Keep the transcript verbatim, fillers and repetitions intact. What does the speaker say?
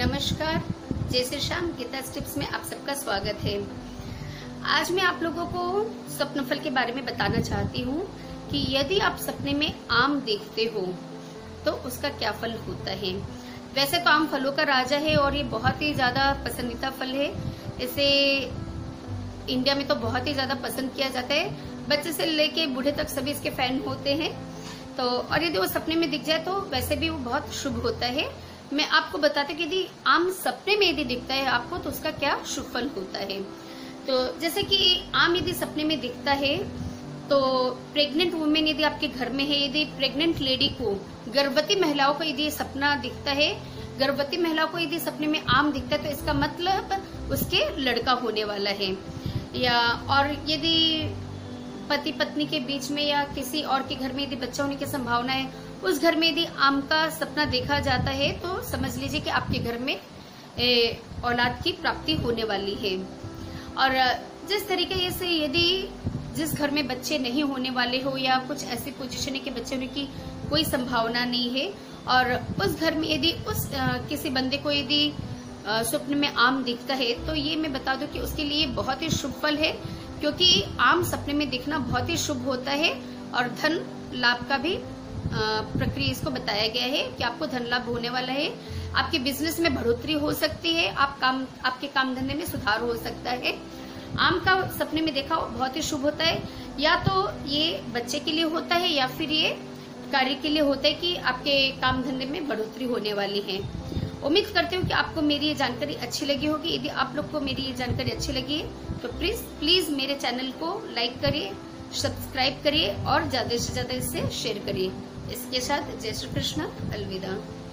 नमस्कार, जय श्री श्याम। गीता टिप्स में आप सबका स्वागत है। आज मैं आप लोगों को स्वप्न फल के बारे में बताना चाहती हूँ कि यदि आप सपने में आम देखते हो तो उसका क्या फल होता है। वैसे तो आम फलों का राजा है और ये बहुत ही ज्यादा पसंदीदा फल है। इसे इंडिया में तो बहुत ही ज्यादा पसंद किया जाता है, बच्चे से लेके बूढ़े तक सभी इसके फैन होते हैं। तो और यदि वो सपने में दिख जाए तो वैसे भी वो बहुत शुभ होता है। मैं आपको बताती हूँ कि यदि आम सपने में यदि दिखता है आपको तो उसका क्या शुभ फल होता है। तो जैसे कि आम यदि सपने में दिखता है तो प्रेग्नेंट वुमेन यदि आपके घर में है, यदि प्रेग्नेंट लेडी को, गर्भवती महिलाओं को यदि सपना दिखता है, गर्भवती महिलाओं को यदि सपने में आम दिखता है तो इसका मतलब उसके लड़का होने वाला है। या और यदि पति पत्नी के बीच में या किसी और के घर में यदि बच्चा होने की संभावना है, उस घर में यदि आम का सपना देखा जाता है तो समझ लीजिए कि आपके घर में ए, औलाद की प्राप्ति होने वाली है। और जिस तरीके से यदि जिस घर में बच्चे नहीं होने वाले हो या कुछ ऐसी पोजीशन है कि बच्चे होने की कोई संभावना नहीं है और उस घर में यदि उस आ, किसी बंदे को यदि स्वप्न में आम दिखता है तो ये मैं बता दूं कि उसके लिए बहुत ही शुभ फल है, क्योंकि आम सपने में दिखना बहुत ही शुभ होता है। और धन लाभ का भी प्रक्रिया इसको बताया गया है कि आपको धन लाभ होने वाला है, आपके बिजनेस में बढ़ोतरी हो सकती है, आप काम आपके काम धंधे में सुधार हो सकता है। आम का सपने में देखा बहुत ही शुभ होता है। या तो ये बच्चे के लिए होता है या फिर ये कार्य के लिए होता है कि आपके काम धंधे में बढ़ोतरी होने वाली है। उम्मीद करती हूँ कि आपको मेरी ये जानकारी अच्छी लगी होगी। यदि आप लोग को मेरी ये जानकारी अच्छी लगी है तो प्लीज प्लीज मेरे चैनल को लाइक करिए, सब्सक्राइब करिए और ज्यादा से ज्यादा इससे शेयर करिए। इसके साथ जय श्री कृष्ण, अलविदा।